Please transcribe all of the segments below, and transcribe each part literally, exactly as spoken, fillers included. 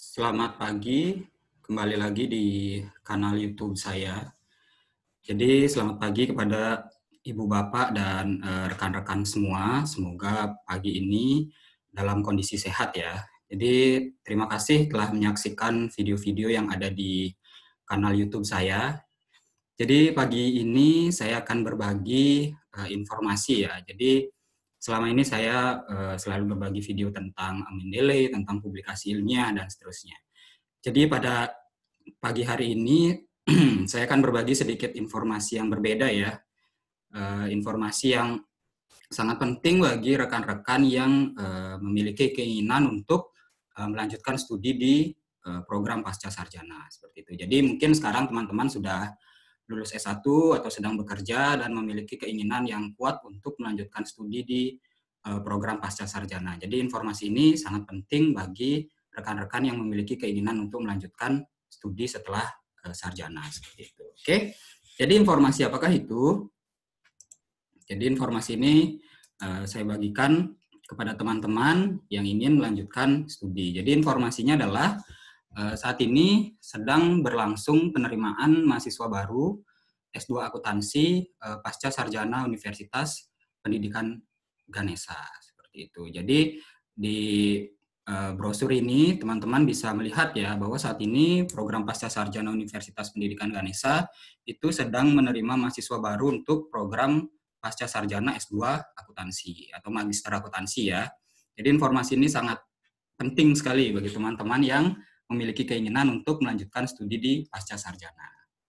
Selamat pagi, kembali lagi di kanal YouTube saya. Jadi selamat pagi kepada Ibu Bapak dan eh, rekan-rekan semua. Semoga pagi ini dalam kondisi sehat ya. Jadi terima kasih telah menyaksikan video-video yang ada di kanal YouTube saya. Jadi pagi ini saya akan berbagi eh, informasi ya. Jadi selama ini saya eh, selalu berbagi video tentang Mendeley, tentang publikasi ilmiah dan seterusnya. Jadi pada pagi hari ini saya akan berbagi sedikit informasi yang berbeda ya. Eh, informasi yang sangat penting bagi rekan-rekan yang eh, memiliki keinginan untuk eh, melanjutkan studi di eh, program pasca sarjana seperti itu. Jadi mungkin sekarang teman-teman sudah lulus S satu atau sedang bekerja dan memiliki keinginan yang kuat untuk melanjutkan studi di eh, program pasca sarjana. Jadi informasi ini sangat penting bagi rekan-rekan yang memiliki keinginan untuk melanjutkan studi setelah uh, sarjana seperti itu. Oke. Jadi informasi apakah itu? Jadi informasi ini uh, saya bagikan kepada teman-teman yang ingin melanjutkan studi. Jadi informasinya adalah uh, saat ini sedang berlangsung penerimaan mahasiswa baru S dua Akuntansi uh, pasca sarjana Universitas Pendidikan Ganesha seperti itu. Jadi di brosur ini teman-teman bisa melihat ya bahwa saat ini program pasca sarjana Universitas Pendidikan Ganesha itu sedang menerima mahasiswa baru untuk program pasca sarjana S dua Akuntansi atau Magister Akuntansi ya. Jadi informasi ini sangat penting sekali bagi teman-teman yang memiliki keinginan untuk melanjutkan studi di pasca sarjana.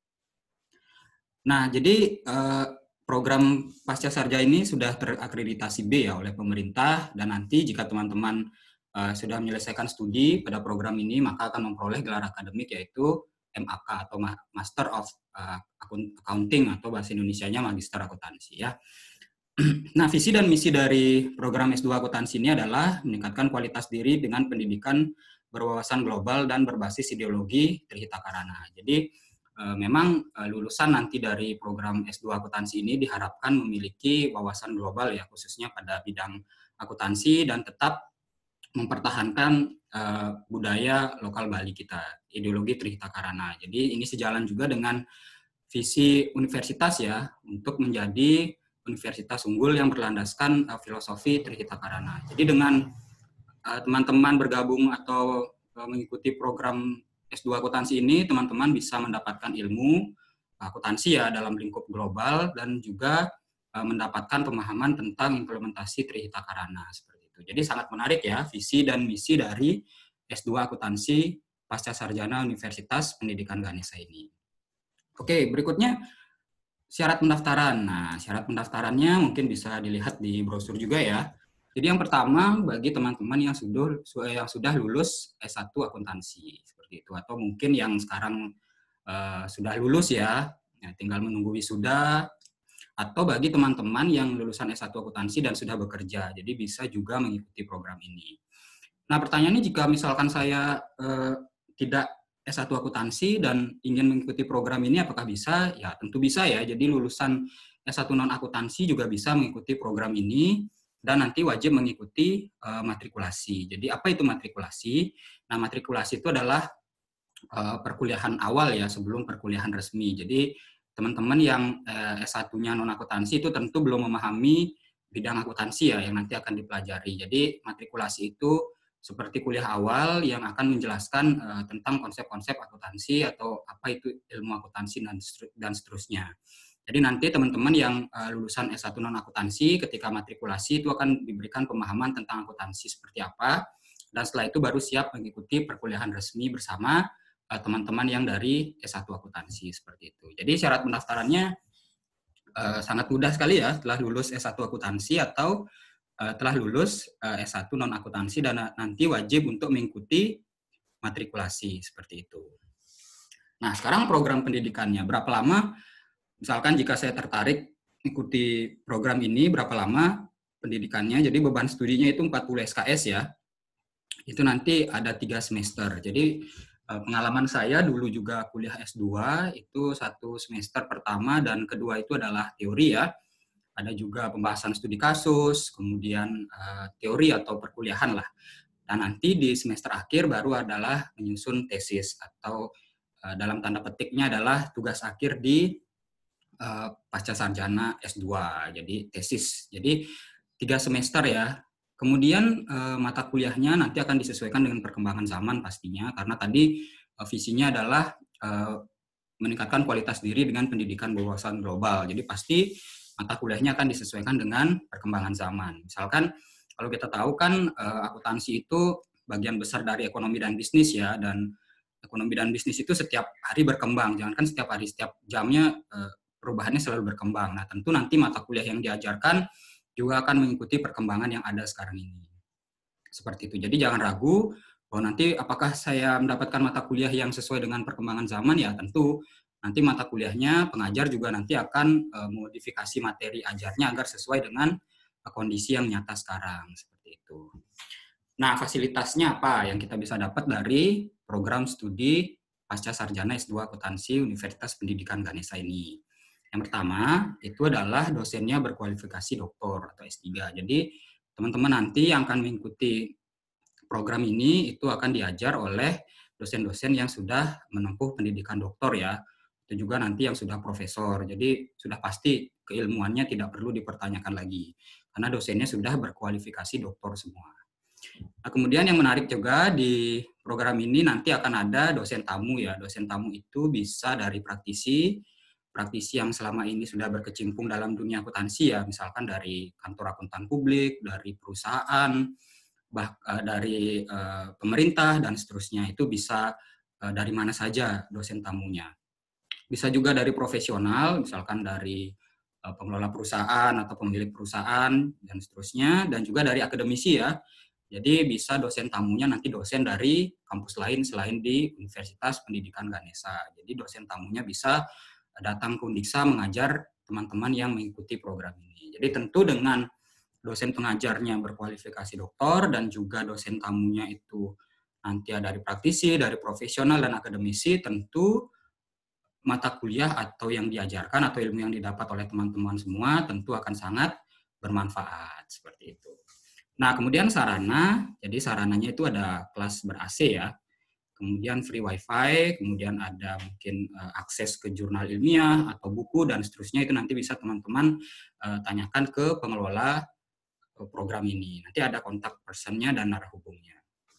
Nah, jadi program pasca sarjana ini sudah terakreditasi B ya oleh pemerintah, dan nanti jika teman-teman Uh, sudah menyelesaikan studi pada program ini, maka akan memperoleh gelar akademik yaitu M A K atau Master of uh, Accounting atau bahasa Indonesianya Magister Akuntansi ya. Nah, visi dan misi dari program S dua Akuntansi ini adalah meningkatkan kualitas diri dengan pendidikan berwawasan global dan berbasis ideologi Trihita Karana. Jadi uh, memang uh, lulusan nanti dari program S dua Akuntansi ini diharapkan memiliki wawasan global ya, khususnya pada bidang akuntansi dan tetap mempertahankan uh, budaya lokal Bali kita, ideologi Trihita Karana. Jadi ini sejalan juga dengan visi universitas ya, untuk menjadi universitas unggul yang berlandaskan uh, filosofi Trihita Karana. Jadi dengan uh, teman-teman bergabung atau uh, mengikuti program S dua Akuntansi ini, teman-teman bisa mendapatkan ilmu akuntansi ya dalam lingkup global dan juga uh, mendapatkan pemahaman tentang implementasi Trihita Karana. Jadi sangat menarik ya visi dan misi dari S dua Akuntansi pasca sarjana Universitas Pendidikan Ganesha ini. Oke, berikutnya syarat pendaftaran. Nah, syarat pendaftarannya mungkin bisa dilihat di brosur juga ya. Jadi yang pertama bagi teman-teman yang sudah yang sudah lulus S satu Akuntansi seperti itu, atau mungkin yang sekarang uh, sudah lulus ya, ya, tinggal menunggu wisuda. Atau bagi teman-teman yang lulusan S satu Akuntansi dan sudah bekerja, jadi bisa juga mengikuti program ini. Nah, pertanyaannya jika misalkan saya eh, tidak S satu Akuntansi dan ingin mengikuti program ini, apakah bisa? Ya, tentu bisa ya. Jadi lulusan S satu non-akuntansi juga bisa mengikuti program ini dan nanti wajib mengikuti eh, matrikulasi. Jadi apa itu matrikulasi? Nah, matrikulasi itu adalah eh, perkuliahan awal ya, sebelum perkuliahan resmi. Jadi teman-teman yang eh, S satu-nya non-akuntansi itu tentu belum memahami bidang akuntansi ya, yang nanti akan dipelajari. Jadi matrikulasi itu seperti kuliah awal yang akan menjelaskan uh, tentang konsep-konsep akuntansi atau apa itu ilmu akuntansi dan, dan seterusnya. Jadi nanti teman-teman yang uh, lulusan S satu non-akuntansi ketika matrikulasi itu akan diberikan pemahaman tentang akuntansi seperti apa, dan setelah itu baru siap mengikuti perkuliahan resmi bersama teman-teman yang dari S satu Akuntansi seperti itu. Jadi syarat pendaftarannya uh, sangat mudah sekali ya, setelah lulus S satu Akuntansi atau uh, telah lulus uh, S satu non-akuntansi dan nanti wajib untuk mengikuti matrikulasi seperti itu. Nah, sekarang program pendidikannya berapa lama? Misalkan jika saya tertarik ikuti program ini, berapa lama pendidikannya? Jadi beban studinya itu empat puluh S K S ya. Itu nanti ada tiga semester. Jadi pengalaman saya dulu juga kuliah S dua, itu satu semester pertama dan kedua itu adalah teori ya. Ada juga pembahasan studi kasus, kemudian uh, teori atau perkuliahan lah. Dan nanti di semester akhir baru adalah menyusun tesis atau uh, dalam tanda petiknya adalah tugas akhir di uh, pasca sarjana S dua, jadi tesis. Jadi tiga semester ya. Kemudian uh, mata kuliahnya nanti akan disesuaikan dengan perkembangan zaman pastinya, karena tadi uh, visinya adalah uh, meningkatkan kualitas diri dengan pendidikan berwawasan global. Jadi pasti mata kuliahnya akan disesuaikan dengan perkembangan zaman. Misalkan kalau kita tahu kan uh, akuntansi itu bagian besar dari ekonomi dan bisnis ya, dan ekonomi dan bisnis itu setiap hari berkembang. Jangankan setiap hari, setiap jamnya uh, perubahannya selalu berkembang. Nah, tentu nanti mata kuliah yang diajarkan juga akan mengikuti perkembangan yang ada sekarang ini. Seperti itu. Jadi jangan ragu bahwa nanti apakah saya mendapatkan mata kuliah yang sesuai dengan perkembangan zaman, ya tentu nanti mata kuliahnya pengajar juga nanti akan uh, modifikasi materi ajarnya agar sesuai dengan uh, kondisi yang nyata sekarang. Seperti itu. Nah, fasilitasnya apa yang kita bisa dapat dari program studi pasca sarjana S dua Akuntansi Universitas Pendidikan Ganesha ini? Yang pertama, itu adalah dosennya berkualifikasi doktor atau S tiga. Jadi, teman-teman nanti yang akan mengikuti program ini itu akan diajar oleh dosen-dosen yang sudah menempuh pendidikan doktor ya. Itu juga nanti yang sudah profesor. Jadi, sudah pasti keilmuannya tidak perlu dipertanyakan lagi. Karena dosennya sudah berkualifikasi doktor semua. Nah, kemudian yang menarik juga di program ini nanti akan ada dosen tamu ya. Dosen tamu itu bisa dari praktisi, praktisi yang selama ini sudah berkecimpung dalam dunia akuntansi ya, misalkan dari kantor akuntan publik, dari perusahaan, bah, dari uh, pemerintah, dan seterusnya. Itu bisa uh, dari mana saja dosen tamunya. Bisa juga dari profesional, misalkan dari uh, pengelola perusahaan atau pemilik perusahaan, dan seterusnya, dan juga dari akademisi ya. Jadi bisa dosen tamunya nanti dosen dari kampus lain selain di Universitas Pendidikan Ganesha. Jadi dosen tamunya bisa datang ke Undiksa mengajar teman-teman yang mengikuti program ini. Jadi tentu dengan dosen pengajarnya berkualifikasi doktor dan juga dosen tamunya itu nanti ada dari praktisi, dari profesional dan akademisi, tentu mata kuliah atau yang diajarkan atau ilmu yang didapat oleh teman-teman semua tentu akan sangat bermanfaat seperti itu. Nah, kemudian sarana, jadi sarananya itu ada kelas ber-A C ya, kemudian free wifi, kemudian ada mungkin uh, akses ke jurnal ilmiah atau buku dan seterusnya. Itu nanti bisa teman-teman uh, tanyakan ke pengelola uh, program ini. Nanti ada kontak personnya dan narah hubungnya.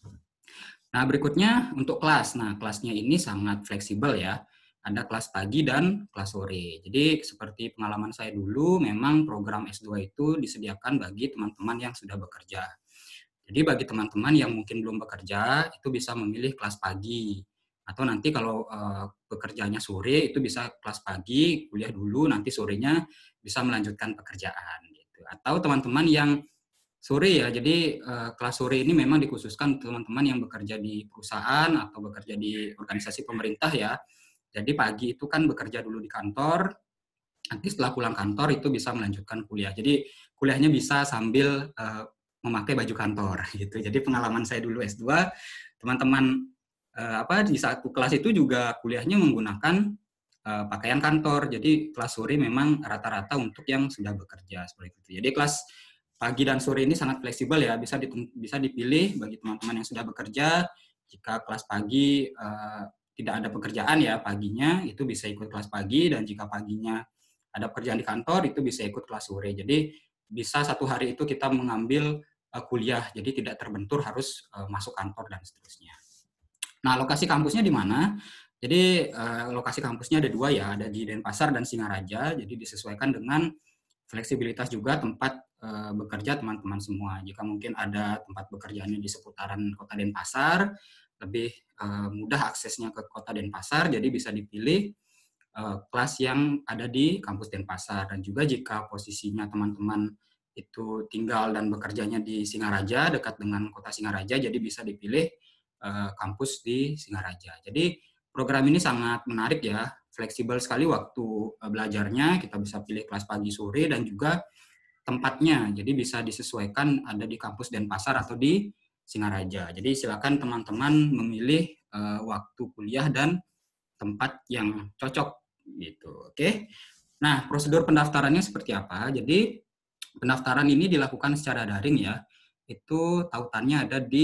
Nah, berikutnya untuk kelas. Nah, kelasnya ini sangat fleksibel ya. Ada kelas pagi dan kelas sore. Jadi seperti pengalaman saya dulu, memang program S dua itu disediakan bagi teman-teman yang sudah bekerja. Jadi bagi teman-teman yang mungkin belum bekerja, itu bisa memilih kelas pagi. Atau nanti kalau uh, bekerjanya sore, itu bisa kelas pagi, kuliah dulu, nanti sorenya bisa melanjutkan pekerjaan. Gitu. Atau teman-teman yang sore ya, jadi uh, kelas sore ini memang dikhususkan teman-teman yang bekerja di perusahaan atau bekerja di organisasi pemerintah ya. Jadi pagi itu kan bekerja dulu di kantor, nanti setelah pulang kantor itu bisa melanjutkan kuliah. Jadi kuliahnya bisa sambil uh, memakai baju kantor gitu. Jadi pengalaman saya dulu S dua, teman-teman uh, apa di satu kelas itu juga kuliahnya menggunakan uh, pakaian kantor. Jadi kelas sore memang rata-rata untuk yang sudah bekerja seperti itu. Jadi kelas pagi dan sore ini sangat fleksibel ya, bisa bisa dipilih bagi teman-teman yang sudah bekerja. Jika kelas pagi uh, tidak ada pekerjaan ya paginya, itu bisa ikut kelas pagi, dan jika paginya ada pekerjaan di kantor itu bisa ikut kelas sore. Jadi bisa satu hari itu kita mengambil uh, kuliah, jadi tidak terbentur harus uh, masuk kantor dan seterusnya. Nah, lokasi kampusnya di mana? Jadi uh, lokasi kampusnya ada dua ya, ada di Denpasar dan Singaraja. Jadi disesuaikan dengan fleksibilitas juga tempat uh, bekerja teman-teman semua. Jika mungkin ada tempat bekerjanya di seputaran Kota Denpasar, lebih uh, mudah aksesnya ke Kota Denpasar, jadi bisa dipilih uh, kelas yang ada di kampus Denpasar. Dan juga jika posisinya teman-teman itu tinggal dan bekerjanya di Singaraja, dekat dengan Kota Singaraja, jadi bisa dipilih uh, kampus di Singaraja. Jadi program ini sangat menarik ya, fleksibel sekali waktu uh, belajarnya, kita bisa pilih kelas pagi sore dan juga tempatnya, jadi bisa disesuaikan ada di kampus Denpasar atau di Singaraja. Jadi silakan teman-teman memilih uh, waktu kuliah dan tempat yang cocok gitu. Oke. Nah, prosedur pendaftarannya seperti apa? Jadi pendaftaran ini dilakukan secara daring ya. Itu tautannya ada di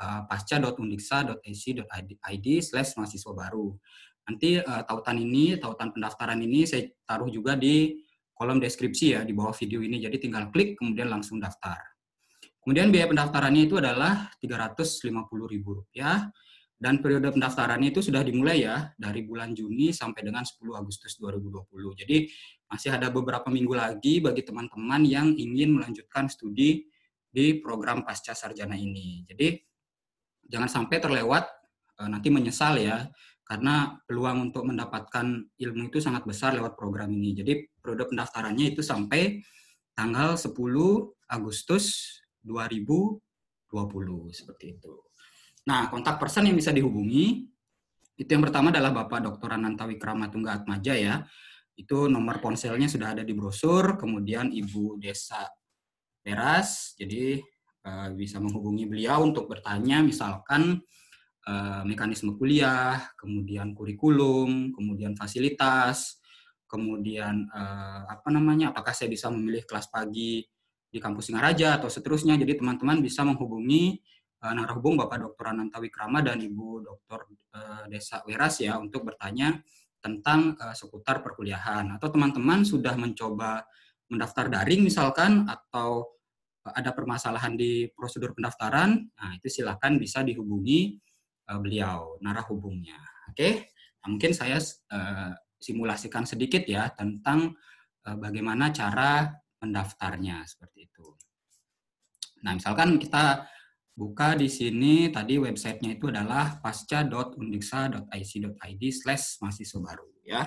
uh, pasca dot undiksa dot a c dot i d slash mahasiswa baru. Nanti uh, tautan ini, tautan pendaftaran ini saya taruh juga di kolom deskripsi ya di bawah video ini. Jadi tinggal klik kemudian langsung daftar. Kemudian biaya pendaftarannya itu adalah tiga ratus lima puluh ribu rupiah. Dan periode pendaftarannya itu sudah dimulai ya, dari bulan Juni sampai dengan sepuluh Agustus dua ribu dua puluh. Jadi masih ada beberapa minggu lagi bagi teman-teman yang ingin melanjutkan studi di program pasca sarjana ini. Jadi jangan sampai terlewat, nanti menyesal ya, karena peluang untuk mendapatkan ilmu itu sangat besar lewat program ini. Jadi periode pendaftarannya itu sampai tanggal sepuluh Agustus dua ribu dua puluh, seperti itu. Nah, kontak person yang bisa dihubungi, itu yang pertama adalah Bapak Doktor Ananta Wikramatungga Atmaja ya. Itu nomor ponselnya sudah ada di brosur, kemudian Ibu Desa Teras, jadi uh, bisa menghubungi beliau untuk bertanya misalkan uh, mekanisme kuliah, kemudian kurikulum, kemudian fasilitas, kemudian uh, apa namanya, apakah saya bisa memilih kelas pagi di kampus Singaraja atau seterusnya. Jadi teman-teman bisa menghubungi narahubung Bapak Doktor Ananta Wikrama dan Ibu Doktor uh, Desa Weras ya untuk bertanya tentang uh, seputar perkuliahan. Atau teman-teman sudah mencoba mendaftar daring misalkan atau uh, ada permasalahan di prosedur pendaftaran, nah itu silakan bisa dihubungi uh, beliau narahubungnya. Oke, nah, mungkin saya uh, simulasikan sedikit ya tentang uh, bagaimana cara mendaftarnya seperti itu. Nah, misalkan kita buka di sini, tadi websitenya itu adalah pasca dot undiksa dot i c dot i d slash mahasiswa baru ya.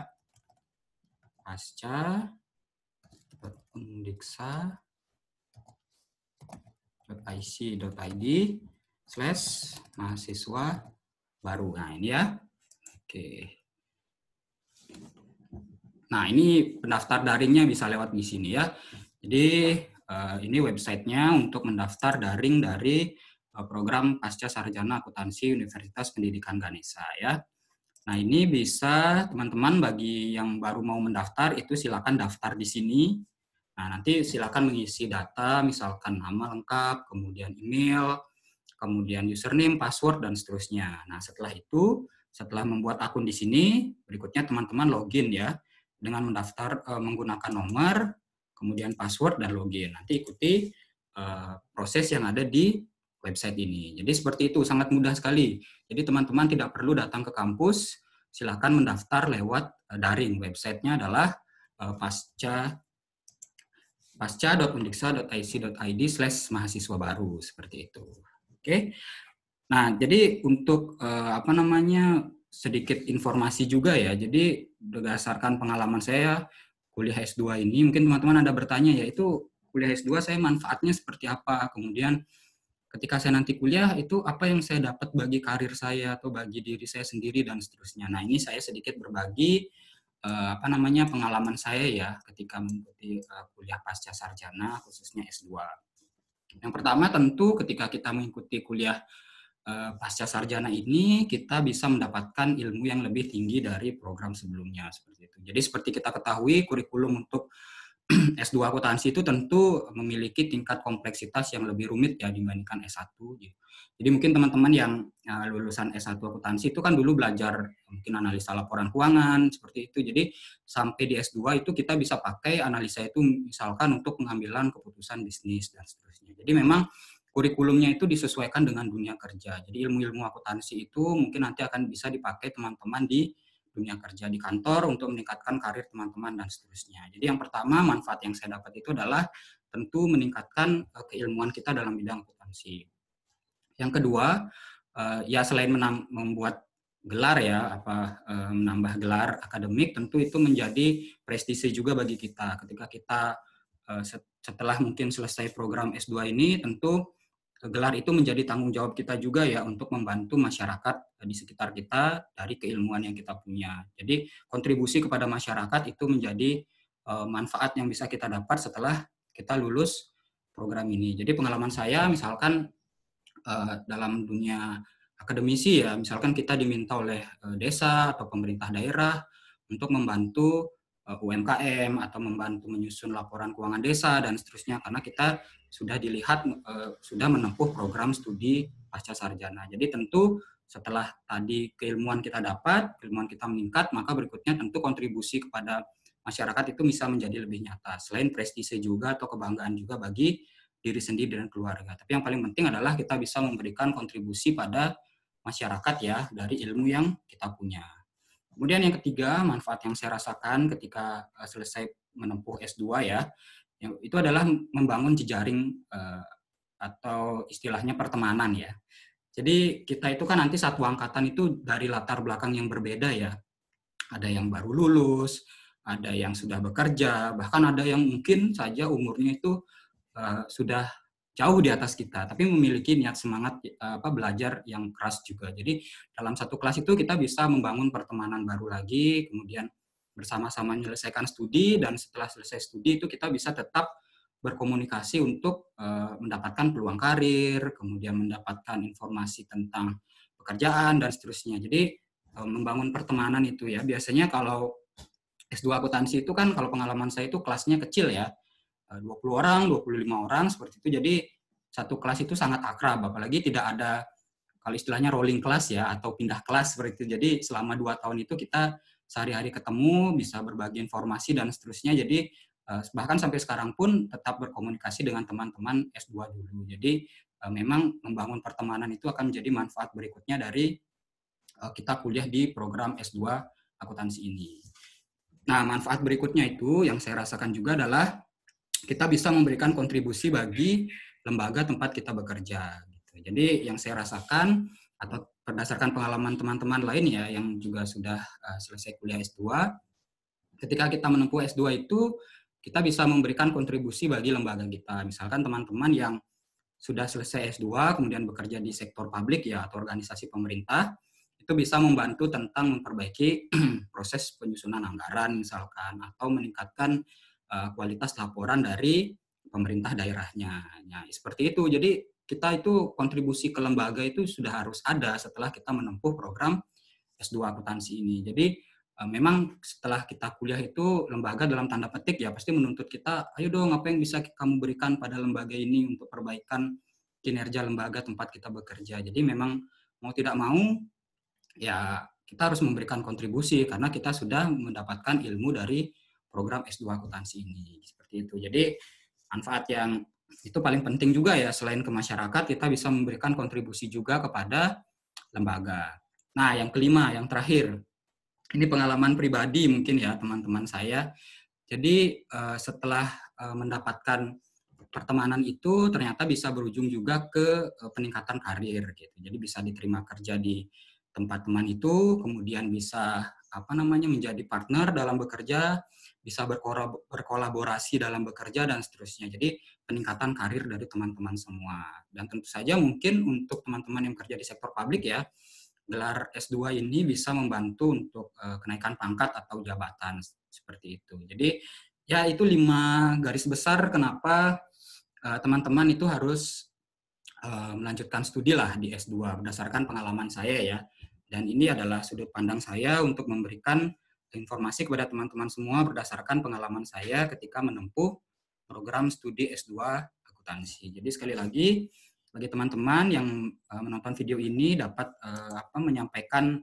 pasca dot undiksa dot i c dot i d slash mahasiswa baru. Nah, ini ya. Oke. Nah, ini pendaftar daringnya bisa lewat di sini ya. Jadi, ini websitenya untuk mendaftar daring dari program Pasca Sarjana Akuntansi Universitas Pendidikan Ganesha ya. Nah, ini bisa teman-teman bagi yang baru mau mendaftar itu silakan daftar di sini. Nah, nanti silakan mengisi data misalkan nama lengkap, kemudian email, kemudian username, password dan seterusnya. Nah, setelah itu, setelah membuat akun di sini, berikutnya teman-teman login ya dengan mendaftar eh, menggunakan nomor, kemudian password dan login. Nanti ikuti eh, proses yang ada di website ini. Jadi seperti itu, sangat mudah sekali. Jadi teman-teman tidak perlu datang ke kampus, silakan mendaftar lewat daring. Websitenya adalah uh, pasca pasca dot undiksa dot i c dot i d slash mahasiswa baru seperti itu. Oke. Nah, jadi untuk uh, apa namanya sedikit informasi juga ya. Jadi berdasarkan pengalaman saya kuliah S dua ini, mungkin teman-teman ada bertanya yaitu kuliah S dua saya manfaatnya seperti apa? Kemudian ketika saya nanti kuliah itu apa yang saya dapat bagi karir saya atau bagi diri saya sendiri dan seterusnya. Nah, ini saya sedikit berbagi eh, apa namanya pengalaman saya ya ketika mengikuti eh, kuliah pasca sarjana khususnya S dua. Yang pertama tentu ketika kita mengikuti kuliah eh, pasca sarjana ini kita bisa mendapatkan ilmu yang lebih tinggi dari program sebelumnya seperti itu. Jadi seperti kita ketahui kurikulum untuk S dua akuntansi itu tentu memiliki tingkat kompleksitas yang lebih rumit ya dibandingkan S satu. Jadi mungkin teman-teman yang uh, lulusan S satu akuntansi itu kan dulu belajar mungkin analisa laporan keuangan seperti itu. Jadi sampai di S dua itu kita bisa pakai analisa itu misalkan untuk pengambilan keputusan bisnis dan seterusnya. Jadi memang kurikulumnya itu disesuaikan dengan dunia kerja. Jadi ilmu-ilmu akuntansi itu mungkin nanti akan bisa dipakai teman-teman di dunia kerja di kantor untuk meningkatkan karir teman-teman dan seterusnya. Jadi yang pertama manfaat yang saya dapat itu adalah tentu meningkatkan uh, keilmuan kita dalam bidang akuntansi. Yang kedua, uh, ya selain menam, membuat gelar ya, apa uh, menambah gelar akademik, tentu itu menjadi prestise juga bagi kita. Ketika kita uh, setelah mungkin selesai program S dua ini, tentu gelar itu menjadi tanggung jawab kita juga ya untuk membantu masyarakat di sekitar kita dari keilmuan yang kita punya. Jadi kontribusi kepada masyarakat itu menjadi uh, manfaat yang bisa kita dapat setelah kita lulus program ini. Jadi pengalaman saya misalkan uh, dalam dunia akademisi ya, misalkan kita diminta oleh uh, desa atau pemerintah daerah untuk membantu uh, U M K M atau membantu menyusun laporan keuangan desa dan seterusnya karena kita sudah dilihat uh, sudah menempuh program studi pasca sarjana. Jadi tentu setelah tadi keilmuan kita dapat, keilmuan kita meningkat, maka berikutnya tentu kontribusi kepada masyarakat itu bisa menjadi lebih nyata. Selain prestise juga atau kebanggaan juga bagi diri sendiri dan keluarga. Tapi yang paling penting adalah kita bisa memberikan kontribusi pada masyarakat ya dari ilmu yang kita punya. Kemudian yang ketiga, manfaat yang saya rasakan ketika uh, selesai menempuh S dua ya, yang itu adalah membangun jejaring uh, atau istilahnya pertemanan ya. Jadi kita itu kan nanti satu angkatan itu dari latar belakang yang berbeda ya. Ada yang baru lulus, ada yang sudah bekerja, bahkan ada yang mungkin saja umurnya itu uh, sudah jauh di atas kita, tapi memiliki niat semangat uh, apa belajar yang keras juga. Jadi dalam satu kelas itu kita bisa membangun pertemanan baru lagi, kemudian bersama-sama menyelesaikan studi, dan setelah selesai studi itu kita bisa tetap berkomunikasi untuk uh, mendapatkan peluang karir, kemudian mendapatkan informasi tentang pekerjaan dan seterusnya. Jadi uh, membangun pertemanan itu ya. Biasanya kalau S dua akuntansi itu kan kalau pengalaman saya itu kelasnya kecil ya. dua puluh orang, dua puluh lima orang seperti itu. Jadi satu kelas itu sangat akrab, apalagi tidak ada kalau istilahnya rolling class ya atau pindah kelas seperti itu. Jadi selama dua tahun itu kita sehari-hari ketemu, bisa berbagi informasi dan seterusnya. Jadi bahkan sampai sekarang pun tetap berkomunikasi dengan teman-teman S dua dulu. Jadi memang membangun pertemanan itu akan menjadi manfaat berikutnya dari kita kuliah di program S dua akuntansi ini. Nah, manfaat berikutnya itu yang saya rasakan juga adalah kita bisa memberikan kontribusi bagi lembaga tempat kita bekerja. Jadi yang saya rasakan atau berdasarkan pengalaman teman-teman lain ya yang juga sudah selesai kuliah S dua, ketika kita menempuh S dua itu kita bisa memberikan kontribusi bagi lembaga kita. Misalkan teman-teman yang sudah selesai S dua, kemudian bekerja di sektor publik ya atau organisasi pemerintah, itu bisa membantu tentang memperbaiki proses penyusunan anggaran misalkan, atau meningkatkan uh, kualitas laporan dari pemerintah daerahnya. Ya, seperti itu. Jadi kita itu kontribusi ke lembaga itu sudah harus ada setelah kita menempuh program S dua akuntansi ini. Jadi memang setelah kita kuliah itu lembaga dalam tanda petik ya pasti menuntut kita, ayo dong apa yang bisa kamu berikan pada lembaga ini untuk perbaikan kinerja lembaga tempat kita bekerja. Jadi memang mau tidak mau ya kita harus memberikan kontribusi karena kita sudah mendapatkan ilmu dari program S dua akuntansi ini. Seperti itu. Jadi manfaat yang itu paling penting juga ya, selain ke masyarakat kita bisa memberikan kontribusi juga kepada lembaga. Nah, yang kelima, yang terakhir, ini pengalaman pribadi mungkin ya teman-teman saya. Jadi uh, setelah uh, mendapatkan pertemanan itu ternyata bisa berujung juga ke uh, peningkatan karir gitu. Jadi bisa diterima kerja di tempat teman itu, kemudian bisa apa namanya menjadi partner dalam bekerja, bisa berkolaborasi dalam bekerja dan seterusnya. Jadi peningkatan karir dari teman-teman semua. Dan tentu saja mungkin untuk teman-teman yang kerja di sektor publik ya, gelar S dua ini bisa membantu untuk uh, kenaikan pangkat atau jabatan seperti itu. Jadi ya itu lima garis besar kenapa uh, teman-teman itu harus uh, melanjutkan studi lah di S dua berdasarkan pengalaman saya ya. Dan ini adalah sudut pandang saya untuk memberikan informasi kepada teman-teman semua berdasarkan pengalaman saya ketika menempuh program studi S dua akuntansi. Jadi sekali lagi bagi teman-teman yang uh, menonton video ini dapat uh, apa menyampaikan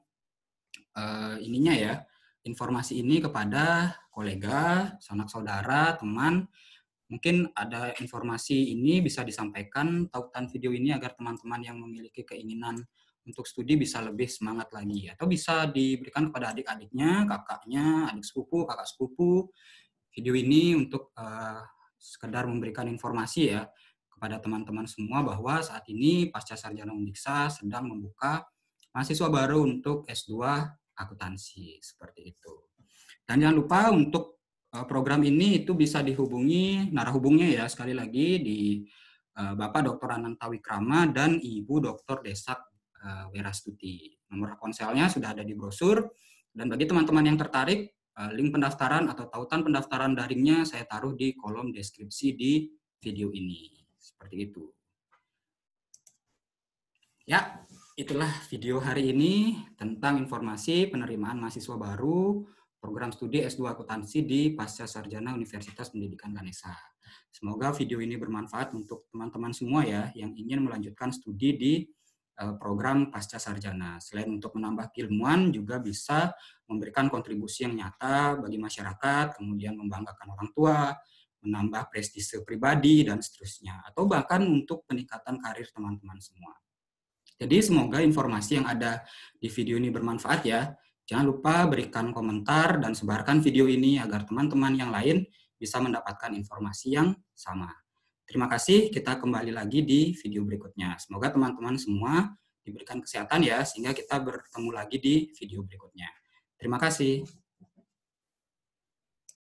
uh, ininya ya informasi ini kepada kolega, sanak saudara, teman. Mungkin ada informasi ini bisa disampaikan tautan video ini agar teman-teman yang memiliki keinginan untuk studi bisa lebih semangat lagi, atau bisa diberikan kepada adik-adiknya, kakaknya, adik sepupu, kakak sepupu. Video ini untuk uh, sekedar memberikan informasi ya kepada teman-teman semua bahwa saat ini Pasca Sarjana Undiksa sedang membuka mahasiswa baru untuk S dua akuntansi seperti itu. Dan jangan lupa untuk program ini itu bisa dihubungi narahubungnya ya sekali lagi di uh, Bapak Doktor Ananta Wikrama dan Ibu Doktor Desak uh, Werastuti. Nomor ponselnya sudah ada di brosur, dan bagi teman-teman yang tertarik uh, link pendaftaran atau tautan pendaftaran daringnya saya taruh di kolom deskripsi di video ini. Seperti itu. Ya, itulah video hari ini tentang informasi penerimaan mahasiswa baru program studi S dua akuntansi di Pasca Sarjana Universitas Pendidikan Ganesha. Semoga video ini bermanfaat untuk teman-teman semua ya yang ingin melanjutkan studi di program pasca sarjana. Selain untuk menambah keilmuan, juga bisa memberikan kontribusi yang nyata bagi masyarakat, kemudian membanggakan orang tua, menambah prestise pribadi, dan seterusnya. Atau bahkan untuk peningkatan karir teman-teman semua. Jadi semoga informasi yang ada di video ini bermanfaat ya. Jangan lupa berikan komentar dan sebarkan video ini agar teman-teman yang lain bisa mendapatkan informasi yang sama. Terima kasih, kita kembali lagi di video berikutnya. Semoga teman-teman semua diberikan kesehatan ya, sehingga kita bertemu lagi di video berikutnya. Terima kasih.